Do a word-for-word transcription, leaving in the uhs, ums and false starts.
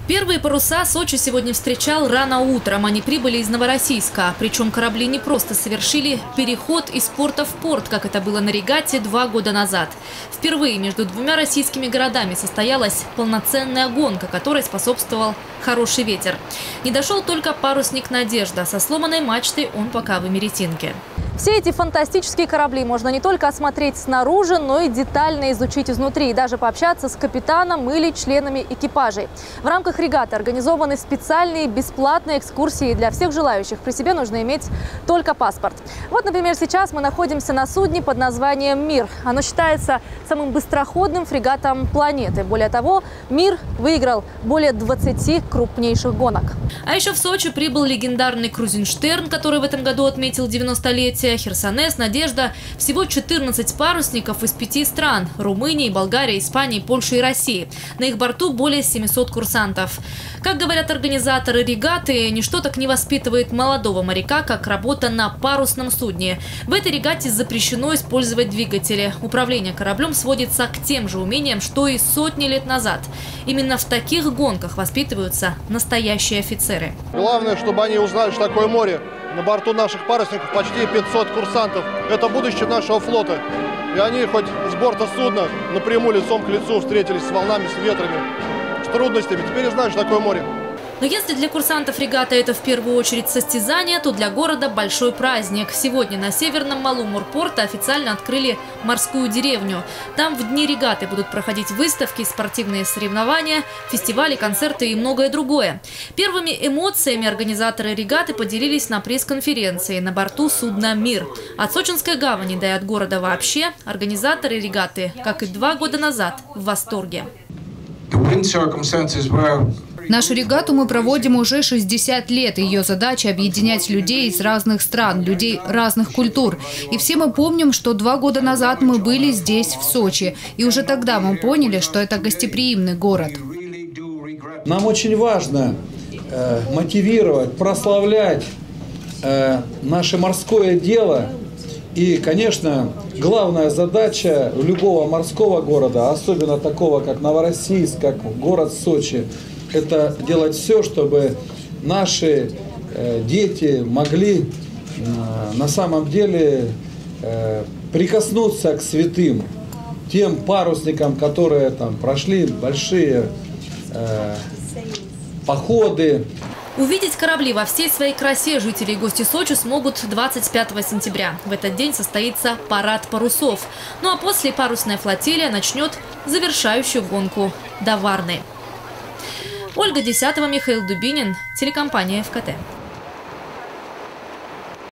Первые паруса Сочи сегодня встречал рано утром. Они прибыли из Новороссийска. Причем корабли не просто совершили переход из порта в порт, как это было на регате два года назад. Впервые между двумя российскими городами состоялась полноценная гонка, которой способствовал хороший ветер. Не дошел только парусник «Надежда». Со сломанной мачтой он пока в Имеретинке. Все эти фантастические корабли можно не только осмотреть снаружи, но и детально изучить изнутри, и даже пообщаться с капитаном или членами экипажей. В рамках регаты организованы специальные бесплатные экскурсии для всех желающих. При себе нужно иметь только паспорт. Вот, например, сейчас мы находимся на судне под названием «Мир». Оно считается самым быстроходным фрегатом планеты. Более того, «Мир» выиграл более двадцати крупнейших гонок. А еще в Сочи прибыл легендарный Крузенштерн, который в этом году отметил девяностолетие. Херсонес, «Надежда». Всего четырнадцать парусников из пяти стран – Румынии, Болгарии, Испании, Польши и России. На их борту более семисот курсантов. Как говорят организаторы регаты, ничто так не воспитывает молодого моряка, как работа на парусном судне. В этой регате запрещено использовать двигатели. Управление кораблем сводится к тем же умениям, что и сотни лет назад. Именно в таких гонках воспитываются настоящие офицеры. Главное, чтобы они узнали, что такое море. На борту наших парусников почти пятьсот курсантов. Это будущее нашего флота. И они хоть с борта судна напрямую лицом к лицу встретились с волнами, с ветрами, с трудностями. Теперь знают, что такое море. Но если для курсантов регата это в первую очередь состязание, то для города большой праздник. Сегодня на северном малу морпорта официально открыли морскую деревню. Там в дни регаты будут проходить выставки, спортивные соревнования, фестивали, концерты и многое другое. Первыми эмоциями организаторы регаты поделились на пресс-конференции на борту судна «Мир». От Сочинской гавани, да и от города вообще, организаторы регаты, как и два года назад, в восторге. Нашу регату мы проводим уже шестьдесят лет. Ее задача – объединять людей из разных стран, людей разных культур. И все мы помним, что два года назад мы были здесь, в Сочи. И уже тогда мы поняли, что это гостеприимный город. Нам очень важно э, мотивировать, прославлять э, наше морское дело. И, конечно, главная задача любого морского города, особенно такого, как Новороссийск, как город Сочи, это делать все, чтобы наши э, дети могли э, на самом деле э, прикоснуться к святым, тем парусникам, которые там прошли большие э, походы. Увидеть корабли во всей своей красе жители и гости Сочи смогут двадцать пятого сентября. В этот день состоится парад парусов. Ну а после парусная флотилия начнет завершающую гонку до Варны. Ольга Десятова, Михаил Дубинин, телекомпания ФКТ.